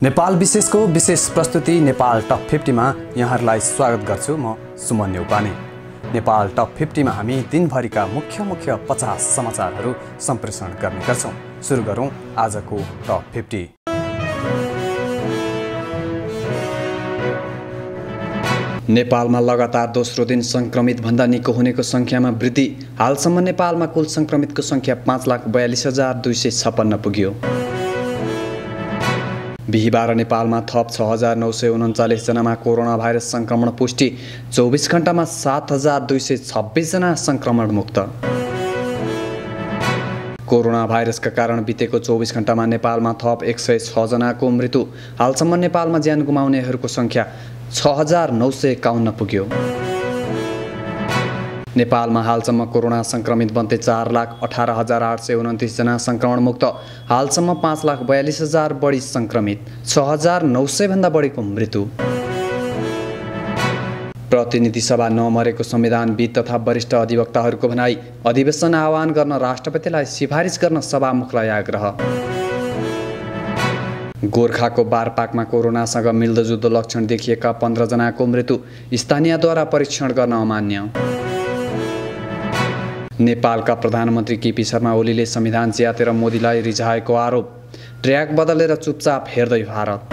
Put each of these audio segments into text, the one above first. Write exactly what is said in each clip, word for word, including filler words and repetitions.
नेपाल विशेषको विशेष प्रस्तुति नेपाल टप फिफ्टी मा यहाँहरूलाई स्वागत गर्छु। म सुमन न्यौपाने। नेपाल टप फिफ्टी मा हामी दिनभरिका मुख्य मुख्य पचास समाचारहरू सम्प्रेषण गर्ने गर्छौं। सुरु गरौं आजको टप फिफ्टी। नेपालमा लगातार दोस्रो दिन संक्रमित भन्दा निको हुनेको संख्यामा वृद्धि। हालसम्म नेपालमा कुल संक्रमितको संख्या पाँच लाख बयालीस हजार दुई सय छप्पन्न पुग्यो। बिहिबार नेपालमा थप छ हजार नौ सय उन्चालिस जनामा कोरोना भाइरस संक्रमण पुष्टि। चौबीस घण्टामा सात हजार दुई सय छब्बीस जना संक्रमण मुक्त। कोरोना भाइरसका कारण बितेको चौबीस घण्टामा नेपालमा थप एक सय छ जनाको मृत्यु। हालसम्म नेपालमा ज्यान गुमाउनेहरूको संख्या छ हजार नौ सय एकाउन्न पुग्यो। नेपालमा हालसम्म कोरोना संक्रमित बन्दै चार लाख अठार हजार आठ सय उन्तिस जना संक्रमण मुक्त। हालसम्म पाँच लाख बयालीस हजार बढी संक्रमित, छ हजार नौ सय भन्दा बढीको मृत्यु। प्रतिनिधि सभा नमरेको संविधानविद तथा वरिष्ठ अधिवक्ताहरूको भनाई। अधिवेशन आह्वान गर्न राष्ट्रपतिलाई सिफारिस गर्न सभामुखलाई आग्रह। गोर्खाको बारपाकमा कोरोनासँग मिल्दोजुल्दो लक्षण देखिएका पन्ध्र जनाको मृत्यु। स्थानीयद्वारा परीक्षण गर्न अमान्य। नेपालका प्रधानमन्त्री केपी शर्मा ओलीले संविधान च्यातेर मोदीलाई रिझाएको आरोप। ट्र्याक बदलेर चुपचाप हेर्दै भारत।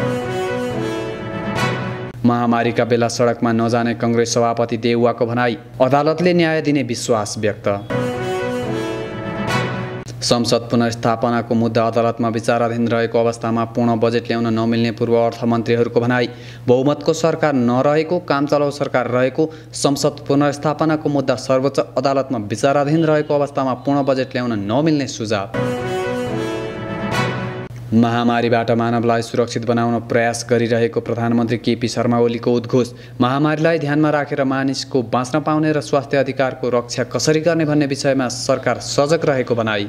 महामारीका बेला सडकमा नजाने कांग्रेस सभापति देउवाको भनाई। अदालतले न्याय दिने विश्वास व्यक्त। संसद पुनर्स्थापनाको मुद्दा अदालतमा विचाराधीन रहेको अवस्थामा पूर्ण बजेट ल्याउन नमिल्ने पूर्व अर्थमन्त्रीहरूको भनाई। बहुमतको सरकार नरहेको, काम चलाउ सरकार रहेको, संसद पुनर्स्थापनाको मुद्दा सर्वोच्च अदालतमा विचाराधीन रहेको अवस्थामा पूर्ण बजेट ल्याउन नमिल्ने सुझाव। महामारीबाट मानवलाई सुरक्षित बनाउन प्रयास गरिरहेको प्रधानमन्त्री केपी शर्मा ओलीको उद्घोष। महामारीलाई ध्यानमा राखेर मानिसको बाँच्न पाउने र स्वास्थ्य अधिकारको रक्षा कसरी गर्ने भन्ने विषयमा सरकार सजग रहेको भनाई।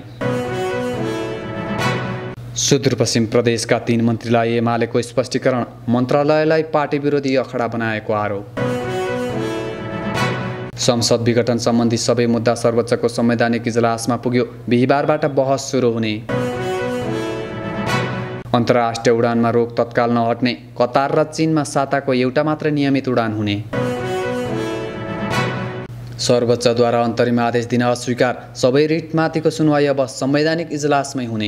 सुदूरपश्चिम प्रदेशका तीन मन्त्रीलाई एमालेको स्पष्टीकरण। मन्त्रालयलाई पार्टी विरोधी अखडा बनाएको आरोप। संसद विघटन सम्बन्धी सबै मुद्दा सर्वोच्चको संवैधानिक इजलासमा पुग्यो। बिहिबारबाट बहस सुरु हुने। अन्तर्राष्ट्रिय उडानमा रोक तत्काल नहट्ने। कतार र चीनमा साताको एउटा मात्र नियमित उडान हुने। सर्वोच्चद्वारा अन्तरिम आदेश दिन अस्वीकार। सबै रिटमाथिको सुनवाई अब संवैधानिक इजलासमै हुने।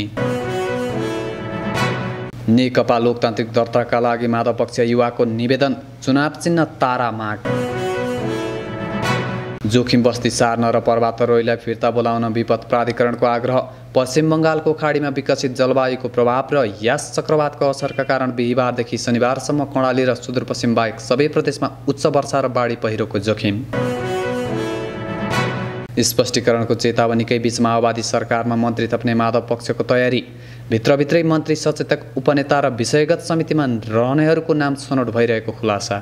नेकपा लोकतान्त्रिक दर्ताका लागि माधव पक्ष युवाको निवेदन। चुनाव चिन्ह तारा माग। जोखिम बस्ती सार्न र पर्वतारोहीलाई फिर्ता बोलाउन विपद प्राधिकरणको आग्रह। पश्चिम बङ्गालको खाडीमा विकसित जलवायुको प्रभाव र यास चक्रवातको असरका कारण बिहिबारदेखि शनिबारसम्म कर्णाली र सुदूरपश्चिम बाहेक सबै प्रदेशमा उच्च वर्षा र बाढी पहिरोको जोखिम। स्पष्टीकरणको चेतावनीकै बीच माओवादी सरकारमा मन्त्री थप्ने माधव पक्षको तयारी। भित्रभित्रै मन्त्री सचेतक उपनेता र विषयगत समितिमा रहनेहरूको नाम छनौट भइरहेको खुलासा।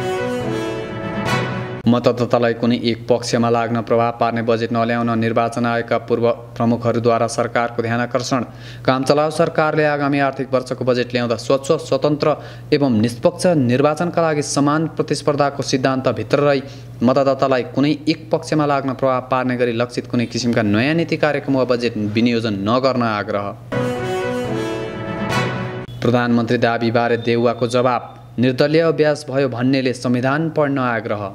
मतदातालाई कुनै एक पक्षमा लाग्न प्रभाव पार्ने बजेट नल्याउन निर्वाचन आयोगका पूर्व प्रमुखहरूद्वारा सरकारको ध्यान आकर्षण। काम चलाउ सरकारले आगामी आर्थिक वर्षको बजेट ल्याउँदा स्वच्छ, स्वतन्त्र एवं निष्पक्ष निर्वाचनका लागि समान प्रतिस्पर्धाको सिद्धान्त भित्र रही मतदातालाई कुनै एक पक्षमा लाग्न प्रभाव पार्ने गरी लक्षित कुनै किसिमका नयाँ नीति कार्यक्रम वा बजेट विनियोजन नगर्न आग्रह। प्रधानमन्त्री दाबीबारे देउवाको जवाब। निर्दलीय अभ्यास भयो भन्नेले संविधान पढ्न आग्रह।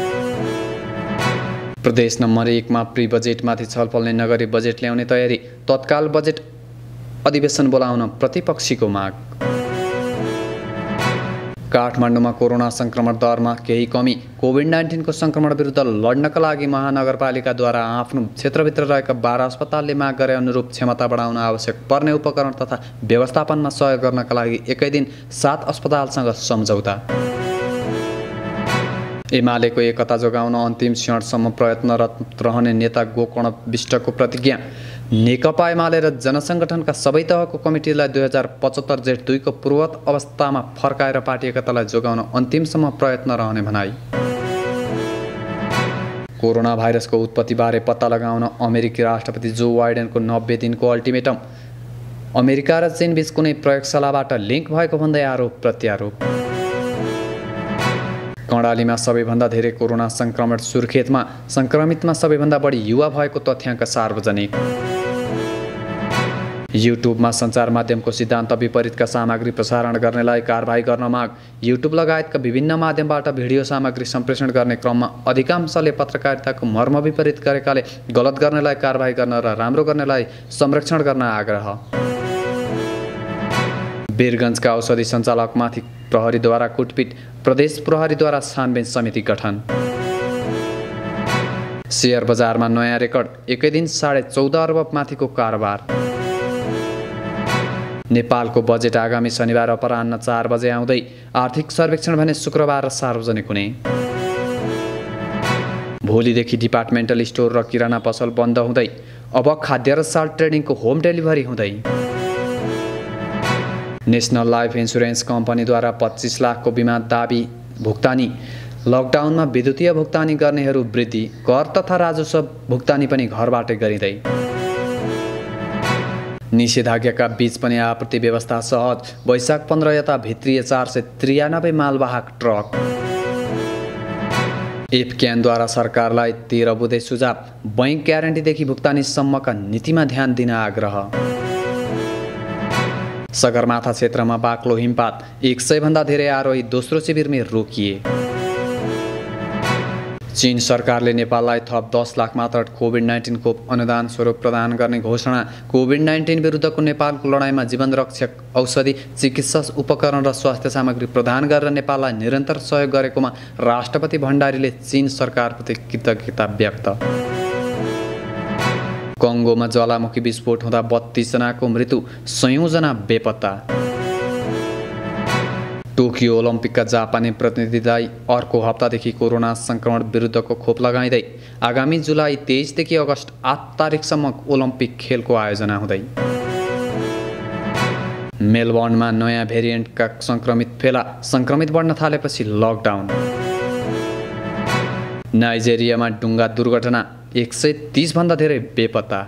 प्रदेश नम्बर एकमा प्री बजेटमाथि छलफल नै नगरी बजेट ल्याउने तयारी। तत्काल बजेट अधिवेशन बोलाउन प्रतिपक्षीको माग। काठमाडौँमा कोरोना संक्रमण दरमा केही कमी। कोभिड नाइन्टिनको संक्रमण विरुद्ध लड्नका लागि महानगरपालिकाद्वारा आफ्नो क्षेत्रभित्र रहेका बाह्र अस्पतालले माग गरे अनुरूप क्षमता बढाउन आवश्यक पर्ने उपकरण तथा व्यवस्थापनमा सहयोग गर्नका लागि एकै दिन सात अस्पतालसँग सम्झौता। एमालेको एकता जोगाउन अन्तिम क्षणसम्म प्रयत्नरत रहने नेता गोकर्ण विष्टको प्रतिज्ञा। नेकपा एमाले र जनसङ्गठनका सबै तहको कमिटीलाई दुई हजार पचहत्तर जेठ दुईको पूर्ववत अवस्थामा फर्काएर पार्टी एकतालाई जोगाउन अन्तिमसम्म प्रयत्न रहने भनाई। कोरोना भाइरसको उत्पत्तिबारे पत्ता लगाउन अमेरिकी राष्ट्रपति जो बाइडेनको नब्बे दिनको अल्टिमेटम। अमेरिका र चीनबीच कुनै प्रयोगशालाबाट लिङ्क भएको भन्दै आरोप प्रत्यारोप। कर्णालीमा सबैभन्दा धेरै कोरोना संक्रमण सुर्खेतमा। संक्रमितमा सबैभन्दा बढी युवा भएको तथ्याङ्क सार्वजनिक। युट्युबमा सञ्चार माध्यमको सिद्धान्त विपरीतका सामग्री प्रसारण गर्नेलाई कारबाही गर्न माग। युट्युब लगायतका विभिन्न माध्यमबाट भिडियो सामग्री सम्प्रेषण गर्ने क्रममा अधिकांशले पत्रकारिताको मर्म विपरीत गरेकाले गलत गर्नेलाई कारबाही गर्न र राम्रो गर्नेलाई संरक्षण गर्न आग्रह। वीरगञ्जका औषधि सञ्चालकमाथि प्रहरीद्वारा कुटपिट, प्रदेश प्रहरीद्वारा छानबिन समिति गठन। शेयर बजारमा नयाँ रेकर्ड, एकै दिन साढे चौध अर्ब माथिको कारोबार। नेपालको बजेट आगामी शनिबार अपराह्न चार बजे आउँदै, आर्थिक सर्वेक्षण भने शुक्रबार र सार्वजनिक हुने। भोलिदेखि डिपार्टमेन्टल स्टोर र किराना पसल बन्द हुँदै, अब खाद्य र साल्ट ट्रेडिङको होम डेलिभरी हुँदै। नेसनल लाइफ इन्सुरेन्स कम्पनीद्वारा पच्चिस लाखको बिमा दाबी भुक्तानी। लकडाउनमा विद्युतीय भुक्तानी गर्नेहरू वृद्धि, कर तथा राजस्व भुक्तानी पनि घरबाटै गरिँदै। निषेधाज्ञाका बीच पनि आपूर्ति व्यवस्था सहज, वैशाख पन्ध्र यता भित्रिए चार सय त्रियानब्बे मालवाहक ट्रक। एफक्यानद्वारा सरकारलाई तेह्र बुँदे सुझाव, बैङ्क ग्यारेन्टीदेखि भुक्तानीसम्मका नीतिमा ध्यान दिन आग्रह। सगरमाथा क्षेत्रमा बाक्लो हिमपात, एक सय भन्दा धेरै आरोही दोस्रो शिविरमै रोकिए। चीन सरकारले नेपाललाई थप दस लाख मात्र कोभिड नाइन्टिन खोप अनुदान स्वरूप प्रदान गर्ने घोषणा। कोभिड नाइन्टिन विरुद्धको नेपालको लडाइँमा जीवनरक्षक औषधि, चिकित्सा उपकरण र स्वास्थ्य सामग्री प्रदान गरेर नेपाललाई निरन्तर सहयोग गरेकोमा राष्ट्रपति भण्डारीले चीन सरकारप्रति कृतज्ञता व्यक्त। कङ्गोमा ज्वालामुखी विस्फोट हुँदा बत्तीस जनाको मृत्यु, सयौं जना बेपत्ता। टोकियो ओलम्पिकका जापानी प्रतिनिधिलाई अर्को हप्तादेखि कोरोना संक्रमण विरुद्धको खोप लगाइँदै, आगामी जुलाई तेइसदेखि अगस्त आठ तारिकसम्म ओलम्पिक खेलको आयोजना हुँदै। मेलबर्नमा नयाँ भेरिएन्टका संक्रमित फेला, संक्रमित बढ्न थालेपछि लकडाउन। नाइजेरियामा डुङ्गा दुर्घटना, एक सय तीस भन्दा धेरै बेपत्ता।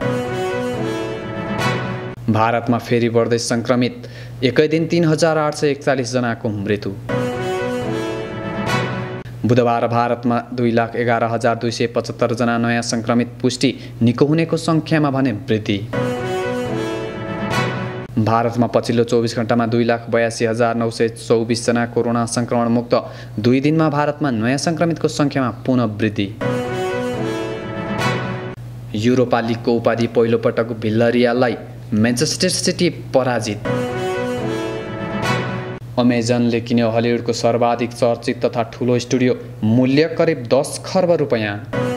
भारतमा फेरि बढ्दै संक्रमित, एकै दिन तीन हजार आठ सय एकचालिस जनाको मृत्यु। बुधबार भारतमा दुई लाख एघार हजार दुई सय पचहत्तर जना नयाँ संक्रमित पुष्टि, निको हुनेको सङ्ख्यामा भने वृद्धि। भारतमा पछिल्लो चौबिस घण्टामा दुई लाख बयासी हजार नौ सय चौबिस जना कोरोना संक्रमण मुक्त, दुई दिनमा भारतमा नयाँ संक्रमितको सङ्ख्यामा पुनः वृद्धि। युरोपा लिगको उपाधि पहिलोपटक भिल्लारियाललाई म्यान्चेस्टर सिटी पराजित। अमेजनले किन्यो हलिउडको सर्वाधिक चर्चित तथा ठुलो स्टुडियो, मूल्य करिब दस खर्ब रुपैयाँ।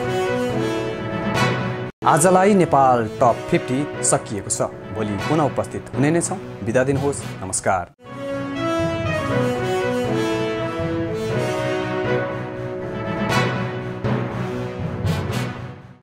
आजलाई नेपाल टप फिफ्टी सकिएको छ। भोलि पुनः उपस्थित हुने नै छौँ। बिदा दिनुहोस्, नमस्कार।